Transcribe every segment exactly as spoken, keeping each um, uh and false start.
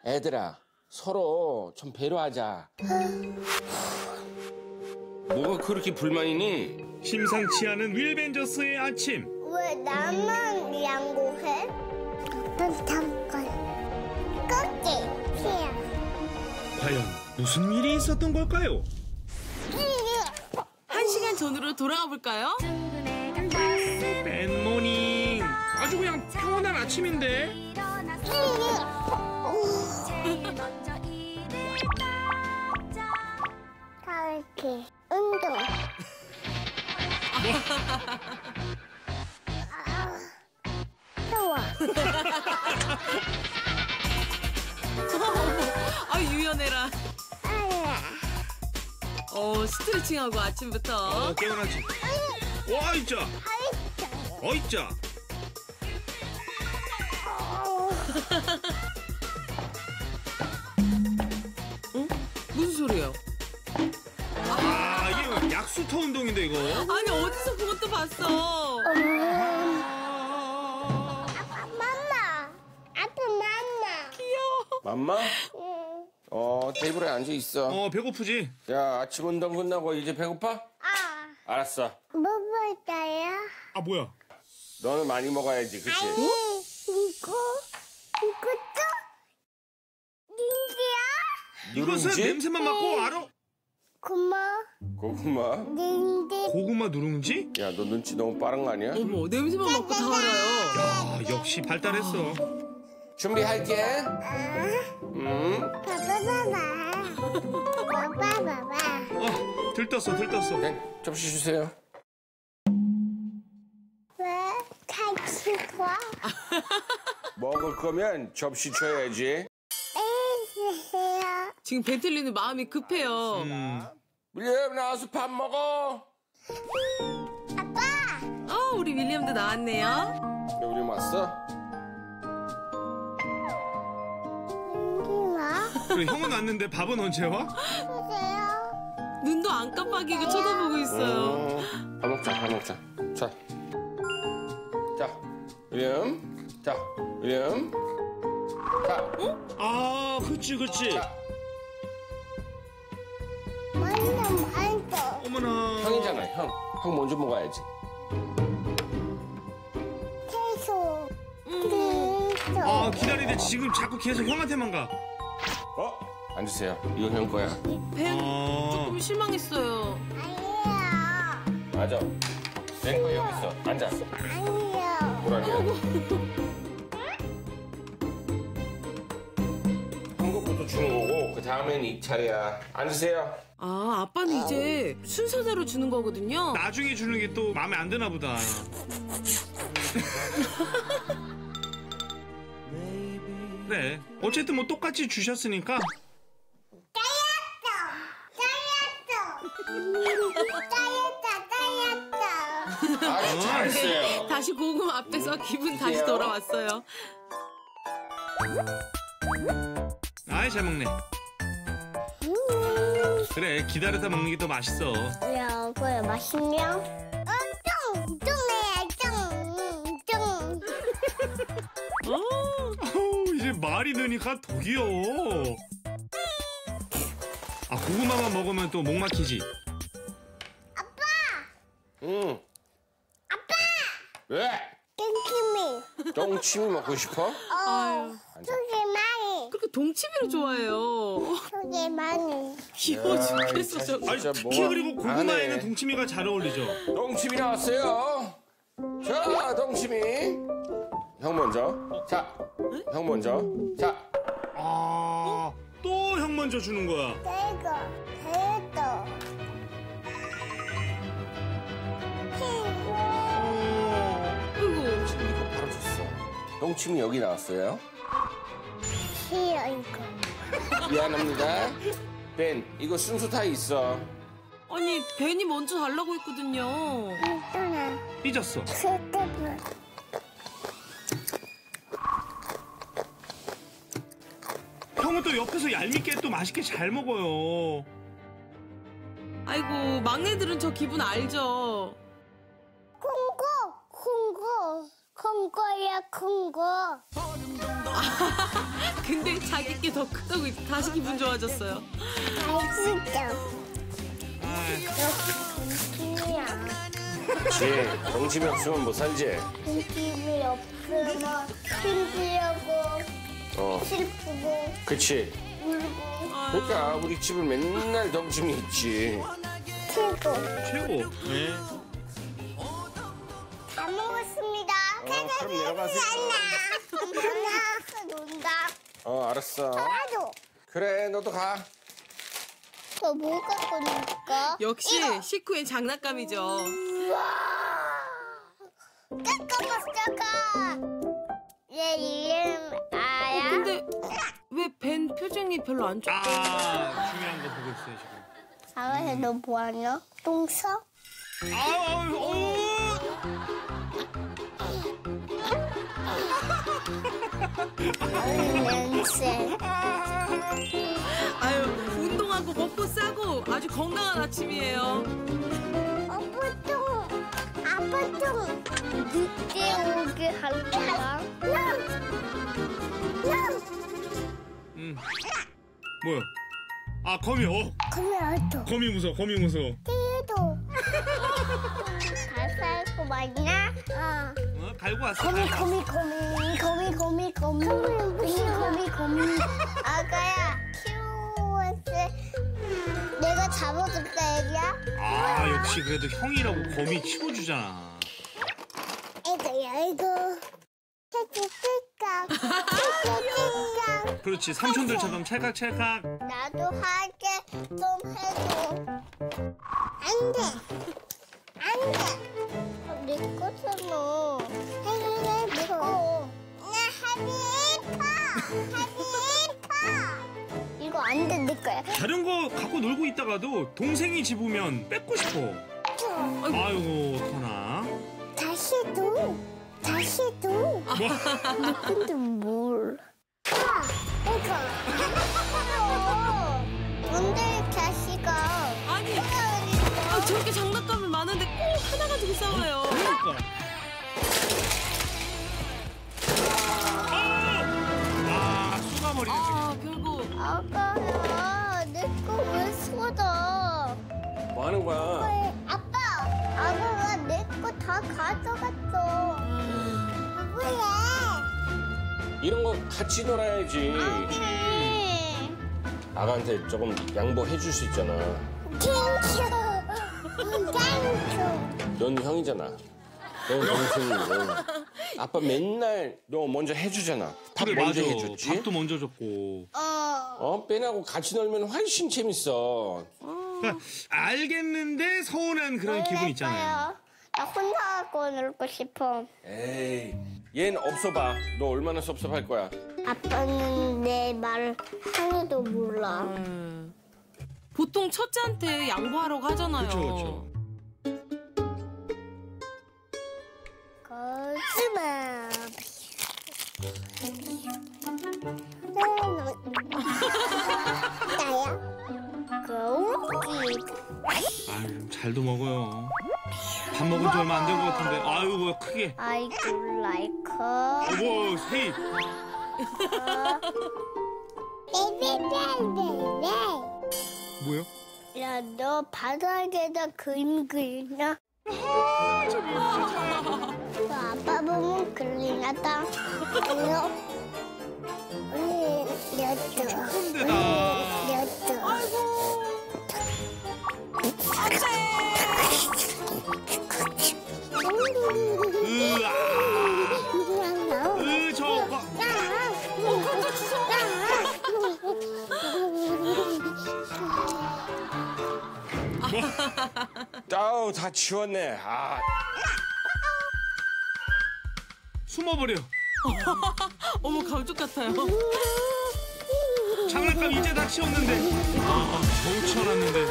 애들아, 서로 좀 배려하자. 뭐가 그렇게 불만이니? 심상치 않은 윌벤저스의 아침. 왜 나만 양보해? 난 잠깐 껍질 피야. 과연 무슨 일이 있었던 걸까요? 한 시간 전으로 돌아가 볼까요? 굿모닝. 아주 그냥 평온한 아침인데. 이렇게 운동. 아, 좋아. 아 유연해라. 아야. 어 스트레칭하고 아침부터. 어, 깨어나지. 와, 있자. 어, 있자. 응? 무슨 소리예요? 아, 이게 약수터 운동인데 이거. 아니 어디서 그것도 봤어? 아빠 맘마. 아빠 맘마. 귀여워. 맘마? 응. 어, 테이블에 앉아 있어. 어, 배고프지? 야, 아침 운동 끝나고 이제 배고파? 아. 알았어. 뭐 볼까요? 아, 뭐야? 너는 많이 먹어야지, 그치? 아니, 이거, 이것도 닌지야? 이것은 누룽지? 냄새만 맡고 알아? 고마, 고구마? 닌지. 고구마 누룽지? 야, 너 눈치 너무 빠른 거 아니야? 어머 냄새만 맡고 다 알아요. 야, 역시 발달했어. 준비할게. 아, 음. 봐봐봐봐. 봐봐봐봐. 어, 들떴어, 들떴어. 네, 접시 주세요. 왜 같이 가? 먹을 거면 접시 줘야지. 에이세요. 지금 배틀리는 마음이 급해요. 음. 밀리엄 나와서 밥 먹어. 아빠. 어 우리 윌리엄도 나왔네요. 야, 우리 왔어? 닌지마. 그래, 형은 왔는데 밥은 언제 와? 보세요. 눈도 안 깜빡이고 쳐다보고 있어요. 음, 밥 먹자, 밥 먹자. 자. 자, 밀리엄. 자, 밀리엄. 자. 아, 그치, 그치. 자. 완전 맛있어. 어머나. 형이잖아, 형. 형 먼저 먹어야지. 채소. 채소. 아, 기다리는데 지금 자꾸 계속 형한테만 가. 어? 앉으세요. 이거 형 거야. 뱀 아. 조금 실망했어요. 아니에요. 맞아. 내 거 여기 있어. 앉아. 아니에요. 뭐라냐? 한 것부터 주는 거고 그 다음에는 입찰이야. 앉으세요. 아 아빠는 이제 순서대로 주는 거거든요. 나중에 주는 게 또 마음에 안 드나 보다. 그래. 어쨌든 뭐 똑같이 주셨으니까. 따였다. 따였다. 아주 잘했어요. 다시 고구마 앞에서 기분 다시 그래요? 돌아왔어요. 아이, 잘 먹네. 그래, 기다렸다 먹는 게 더 맛있어. 야, 그래 맛있냐? 어, 쫑! 쫑해, 쫑! 쫑! 어우, 이제 말이 느니까 더 귀여워. 아, 고구마만 먹으면 또 목 막히지. 응. 아빠! 왜? 땡키미. 똥침이 먹고 싶어? 아유 저기 많이. 그렇게 동치미를 좋아해요. 저기 많이. 귀여워 죽겠어 이 저거. 아니, 진짜 특히 뭐 그리고 안 고구마에는 해. 동치미가 잘 어울리죠. 똥침이 나왔어요. 자, 똥침이. 형 먼저. 자, 형 먼저. 자, 아, 또 형 먼저 주는 거야. 대고, 대도. 아이고 이거 바로 줬어. 똥침이 여기 나왔어요. 싫어, 이거. 미안합니다. 벤, 이거 순서 다 있어. 아니 벤이 먼저 달라고 했거든요. 또나. 삐졌어. 스테프. 형은 또 옆에서 얄밉게 또 맛있게 잘 먹어요. 아이고 막내들은 저 기분 알죠. 콩고, 콩고. 콩고야, 콩고. 근데 자기 게 더 크다고 다시 기분 좋아졌어요. 맛있어. 김이야. 그치. 동심이 없으면 못 살지. 김이 없으면 힘들고 어, 슬프고 그치. 울고 그러니까 우리 집은 맨날 동심이 있지. 최고. 최고. 네. 다 먹었습니다. 어, 그럼 내려가세요. 엄마 논다. 어, 알았어. 나도. 그래, 너도 가. 저 뭐 갖고 놀까? 역시 이거. 식후엔 장난감이죠. 우와. 까까박까까. 얘 이름 아야? 근데 왜 벤 표정이 별로 안 좋대? 아, 중요한 거 보고 있어요, 지금. 아가야 너 뭐하냐? 똥 싸? 아, 어, 아유 냄새. 아유, 운동하고 먹고 싸고 아주 건강한 아침이에요. 아빠 똥. 아빠 똥. 늦게 오게 할 거야? 나. 나. 음. 뭐야? 아, 거미. 어, 그래 알도. 거미 무서워. 거미 무서워. 띠도. 다 살고 말이야? 어. 어, 갈고 왔어. 거미 갈고 왔어. 거미 거미 거미 거미 거미 거미 거미 거미 아가야 키우었을 내가 잡아줄까 애기야? 아, 역시 그래도 형이라고 거미 치워주잖아. 애기야 애기 찰칵찰칵 찰칵찰칵 그렇지. 삼촌들처럼 찰칵찰칵. 나도 할게 좀 해줘. 안돼 안돼 내 거잖아. 해줄래 내거. 나 하비파 하비파 이거 안돼 내 거야. 다른 거 갖고 놀고 있다가도 동생이 집으면 뺏고 싶어. 아이고, 어떡하나. 다시도 다시도 너 근데 뭘 아, 이거 뭔데 자식아. 아니, 아, 저렇게 장난감이 많은데 꼭 하나 가지고 싸워요. 그러니까. 아, 쏘가버리네. 아, 결국 아가야 내 거 왜 쏟아? 뭐 하는 거야? 왜? 아빠 아가가 내 거 다 가져갔어. 왜? 이런 거 같이 놀아야지. 아니 아가한테 조금 양보해 줄 수 있잖아. 땡큐 땡큐. 넌 형이잖아. 넌 동생이고. 아빠 맨날 너 먼저 해주잖아. 밥 그래, 먼저 맞아. 해줬지. 밥도 먼저 줬고. 어 어, 빼나고 같이 놀면 훨씬 재밌어. 그러니까 알겠는데 서운한 그런 기분 있잖아요. 나 혼자 갖고 놀고 싶어. 에이, 얜 없어 봐. 너 얼마나 섭섭할 거야. 아빠는 내 말 하나도 몰라. 음. 보통 첫째한테 양보하라고 하잖아요. 그렇죠, 그렇죠. 거짓말. 나야? 거기. 아유, 잘도 먹어요. 밥 먹은 지 얼마 안 된 것 같은데. 아유, 뭐야, 크게. 아이고 라이커. 어, 뭐, 헤이. 베베베베베. 뭐야? 야, 너 바닥에다 그림 그리나? 너 아빠 보면 그리나다. 이거 우리 여덟. 근데다. 여덟. 으아. 으, 저거. 아우, 다 치웠네. 아, 숨어버려. 어머, 감쪽 같아요. 장난감 이제 다 치웠는데. 아, 겨우 치워놨는데.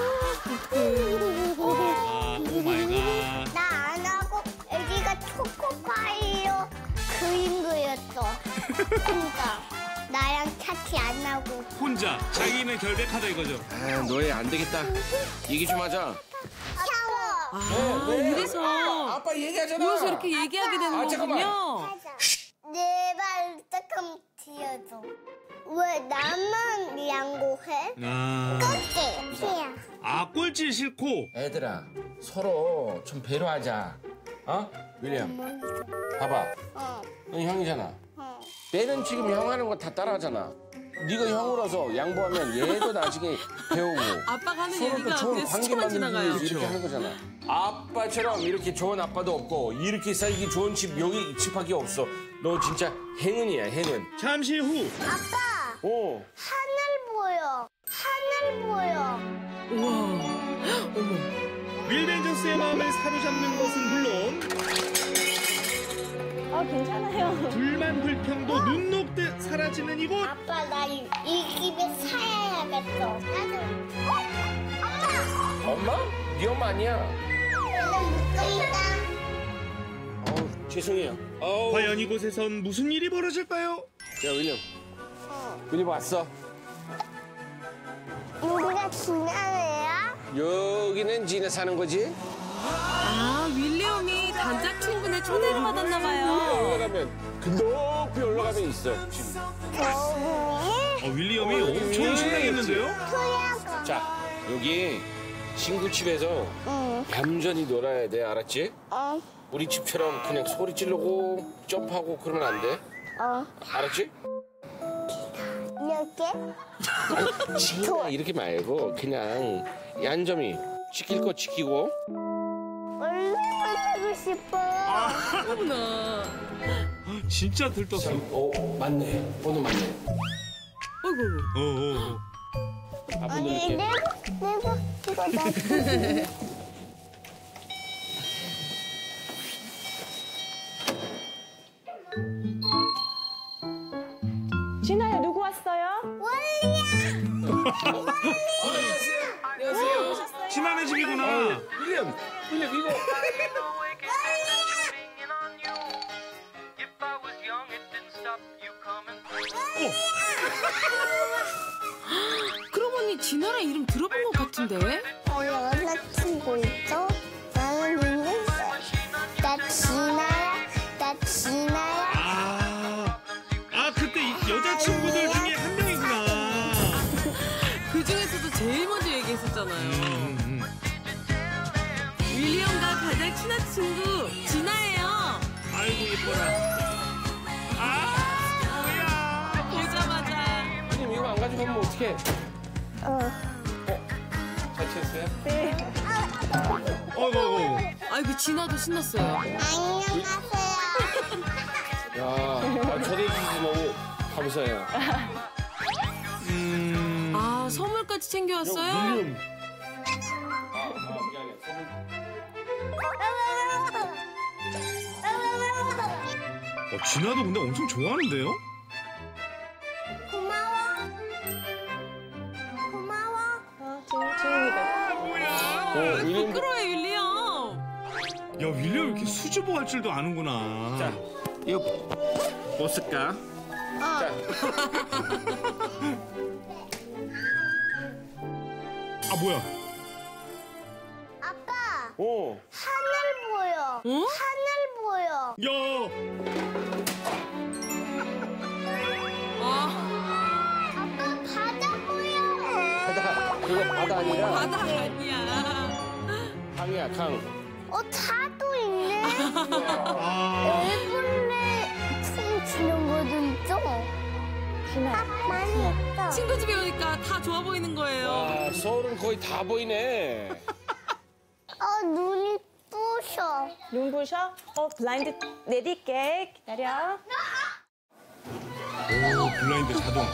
아, 오 마이 갓. 나 안 하고 애기가 초코파이로 그림 그렸어. 그러니까 나랑 차치 안 하고. 혼자 자기는 결백하다 이거죠. 아, 너희 안 되겠다. 얘기 좀 하자. 샤워. 아, 왜? 이래서 아빠 얘기하잖아. 모여서 이렇게 얘기하게 되는 아, 잠깐만. 거군요. 네. 내발 조금 뒤어줘. 왜 나만 양보해? 아, 그치? 피야. 아 꼴찌 싫고. 애들아, 서로 좀 배려하자. 어? 윌리엄, 봐봐. 어, 넌 형이잖아. 어. 얘는 지금 형 하는 거 다 따라하잖아. 네가 형으로서 양보하면 얘도 나중에 배우고 아빠가 하는 서로 또 얘기가 좋은 그냥 관계 스쳐만 만들기 지나가요. 위해서 이렇게 하는 거잖아. 아빠처럼 이렇게 좋은 아빠도 없고 이렇게 살기 좋은 집 여기 집밖에 없어. 너 진짜 행운이야, 행운. 잠시 후. 아빠, 어. 하늘 보여. 하늘 보여. 우와. 어머. 윌 벤저스의 마음을 사로잡는 것은 물론 어, 괜찮아요. 불만 불평도 눈 녹듯 사라지는 이곳. 아빠, 나 이 집에 살아야겠어. 나도. 어? 엄마! 엄마? 네 엄마 아니야. 나는 묻겠다. 어우, 죄송해요. 어우. 과연 이곳에선 무슨 일이 벌어질까요? 야, 윌리엄. 어. 윌리엄 왔어. 여기가 지나네요? 여기는 지네 사는 거지? 아, 윌리엄이 단짝 친구네 초대를 받았나 봐요. 올라가면 그 높이 올라가면 있어. 지금. 저기 어, 윌리엄이 엄청 신나겠는데요? 토야가. 자, 여기 친구 집에서 응. 얌전히 놀아야 돼, 알았지? 어. 우리 집처럼 그냥 소리 지르고 점프하고 그러면 안 돼. 어. 알았지? 이렇게? 친구야 이렇게 말고 그냥 얌전히 지킬 거 지키고. 얼마나 타고 싶어. 어머나. 진짜 들떴어. 어, 맞네. 번호 맞네. 어이구. 어, 어, 어. 아빠 아니, 누를게. 내가, 내가, 이거 나. 진아야, 누구 왔어요? 안녕하세요. 친한의 집이구나. 윌리엄, 윌리엄 이거. 그러고 보니 진아라 이름 들어본 것 같은데? 어, 여자친구 있어? 나는 있는데. 나 진아야, 나 진아야. 아, 아 그때 이 여자친구들 중에 한 명이구나. 그 중에서도 제일 먼저 얘기했었잖아요. 음, 음. 윌리엄과 가장 친한 친구 진아예요. 아이고 예뻐라. 아, 보자마자. 윌리엄 이거 안 가져가면 어떡해? 어. 잘 지냈어요? 어이구, 어이구. 아이고 진아도 신났어요. 안녕하세요. 야, 아, 초대해주셔서 너무 감사해요. 음, 아 선물까지 챙겨왔어요? 윌리엄. 아, 아 미안해. 선물. 어, 진아도 근데 엄청 좋아하는데요? 고마워. 고마워. 어, 진, 진입니다. 어, 윌리엄. 부끄러워요 윌리엄. 야, 윌리엄 이렇게 수줍어 할 줄도 아는구나. 자, 이거 뭐 쓸까? 자, 아, 뭐야? 아빠, 어. 하늘 보여. 어? 하늘 보여. 야, 아 아빠, 바다 보여. 바다, 그거 바다 아니라 바다 아니야. 강이야, 강. 어, 차도 있네. 아, 일본에 춤 추는 거도 있죠? 진아. 아, 많이 했어. 친구 집에 오니까 다 좋아 보이는 거예요. 와, 서울은 거의 다 보이네. 어, 눈이 부셔. 눈부셔? 어, 블라인드 내릴게. 기다려. 오, 블라인드 자동.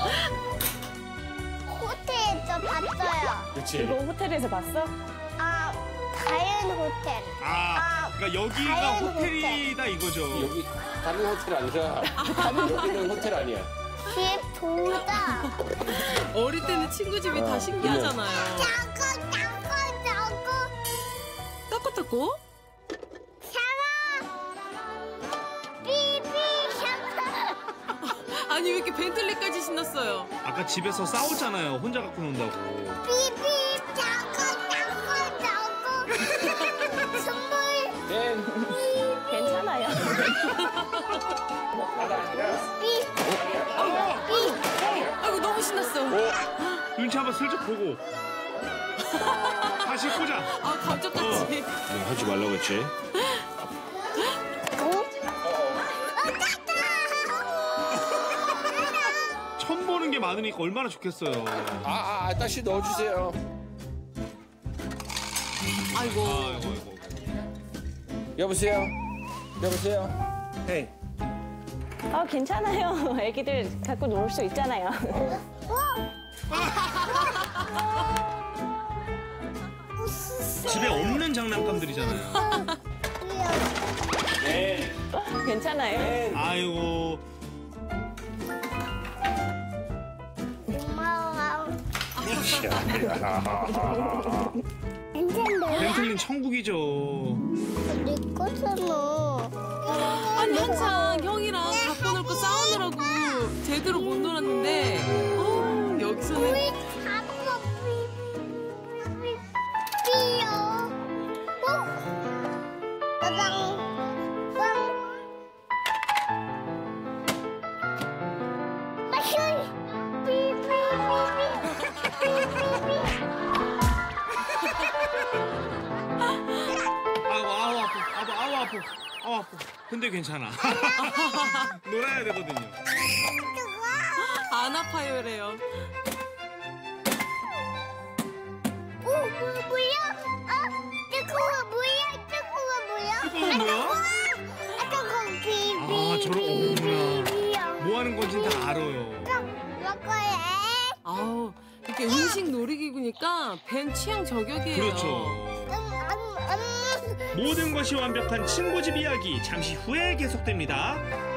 호텔에서 봤어요. 그렇지. 이거 호텔에서 봤어? 아, 다이앤 호텔. 아, 그러니까 여기가 다이앤 호텔이다 이거죠. 여기 다른 호텔 아니라 여기는 호텔 아니야. 집 돌다. 어릴 때는 친구 집이 다 신기하잖아요. 자꾸, 자꾸, 자꾸. 따꼬따꼬? 샤워. 삐삐 샤워. 아니 왜 이렇게 벤틀리까지 신났어요? 아까 집에서 싸웠잖아요. 혼자 갖고 논다고. 삐삐 자꾸, 자꾸, 자꾸. 선물. 땡. 괜찮아요. 아이고 너무 신났어. 눈치 한번 슬쩍 보고 다시 꽂아. 아 감쪽같이. 너 하지 말라고 했지? 처음 보는 게 많으니까 얼마나 좋겠어요. 아, 아, 아 다시 넣어주세요. 아이고. 아이고 아이고. 여보세요? 여보세요? 헤이. 어, 괜찮아요. 애기들 갖고 놀 수 있잖아요. 집에 없는 장난감들이잖아요. 네. 괜찮아요. 아이고. 고마워. 벤틀린 천국이죠. 내 거잖아. 아니 한창 형이랑 갖고 놀 거 싸우느라고 제대로 못 놀았는데 어, 여기서는 우리 잡아 삐삐삐삐삐요. 어? 빠방 빵. 마셔. 삐삐삐삐삐삐삐. 아우 아우 아파. 아우 아우 아파. 아우 아파. 근데 괜찮아. 놀아야 되거든요. 안 아파요래요. 오, 뭐, 뭐야? 아, 뜨거워, 뭐야? 뜨거워, 뭐야? 뜨거운 뭐야? 아, 뜨거워, 비비. 아, 저런, 어, 뭐야. 비비야. 뭐 하는 건지 다 알아요. 먹어야 아우 이렇게 음식 놀이기구니까 벤 취향 저격이에요. 그렇죠. 음, 음, 음. 모든 것이 완벽한 친구집 이야기 잠시 후에 계속됩니다.